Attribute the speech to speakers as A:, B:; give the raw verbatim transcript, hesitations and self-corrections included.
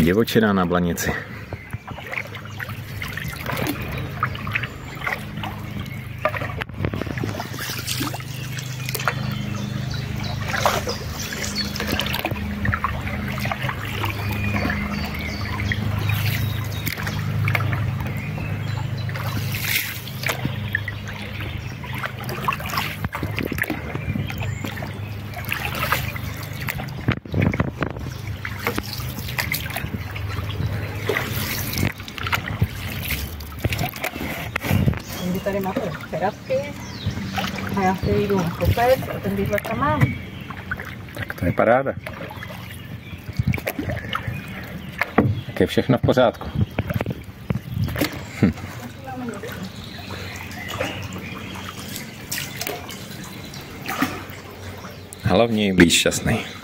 A: Divočina na Blanici.
B: Vy tady máte přeradky a já si jdu na kopec a ten výhled tam mám.
A: Tak to je paráda. Tak je všechno v pořádku. Hm. Hlavně být šťastný.